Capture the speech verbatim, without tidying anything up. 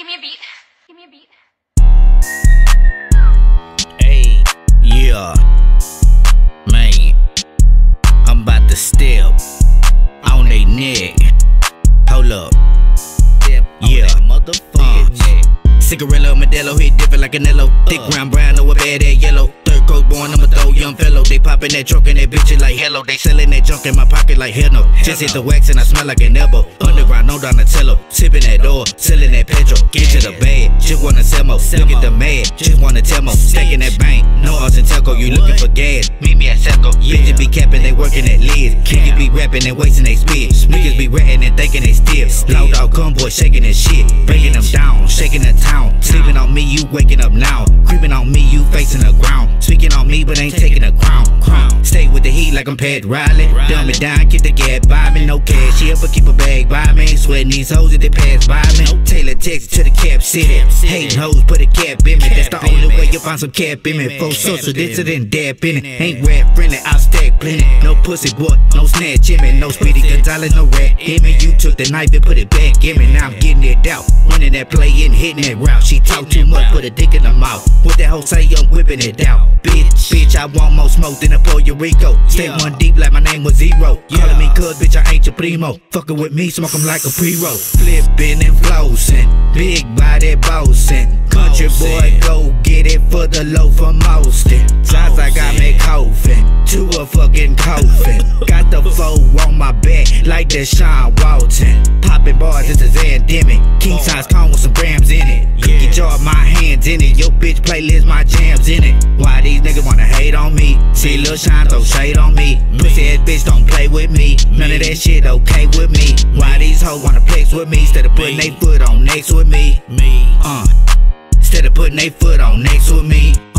me a beat. Give me a beat. Hey, yeah, man, I'm about to step on they neck. Hold up, step yeah, motherfucker. Uh, Cigarella, Modelo, hit different like Canelo. Thick round brown, know a bad that yellow. Third coat born, I'ma throw young fellow. They poppin' that trunk and that bitch like hello. They sellin' that junk in my pocket like hell no. Just hit the wax and I smell like an elbow. Underground, no Donatello. Sippin' that door, sellin' that petrol. Get to the bag, just wanna sell more. Look at the mad, just wanna tell more. Stacking that bank, no odds and telco. You looking for gas? Meet me at Selco. Bitches be capping, they working at lids. Niggas be rapping and wasting they spit. Niggas be ratting and thinking they stiff. Loud dog convoy shaking that shit, breaking them down, shaking the town. Sleeping on me, you waking up now. Creeping on me, you facing the ground. Speaking on me, but ain't taking a crown. Crown. Stay with the heat like I'm Pat Riley. Dumb it down, get the gap by me. No cash, she ever keep a bag by me. Sweating these hoes if they pass by me. Taylor Texas to the Cap City. Hating hoes, put a cap in me. That's the only way you'll find some cap in me. Full social, this it and dap in it. Ain't rap friendly, I'll stack plenty. No pussy boy, no snatch in me. No Speedy Gonzalez, no rat in me. You took the knife and put it back in me. Now I'm getting it out. Running that play and hitting that route. She talk too much, put a dick in the mouth. What that hoe say, I'm whipping it out. Bitch, bitch, I want more smoke than a Puerto Rico. Stay one deep like my name was Zero. Calling me cuz, bitch, I ain't your primo. Fuckin' with me, smoke 'em like a pre-roll. Flippin' and flossin', big body bossin'. Country boy, go get it for the low for mostin'. Zaza got me coughing, to a fucking coffin. Got the foe on my back like Deshaun Walton. Poppin' bars, it's a Zandemic. King size cone with some grams in it. Cookie jar, my hands in it. Yo bitch playlist, my jams in it. Why these niggas wanna hate on me? See Lil Shine throw shade on me. Pussy ass bitch don't play with me. None of that shit okay with me. Why these hoes wanna flex with me? Instead of putting they foot on next with me. Me, uh, instead of putting they foot on next with me.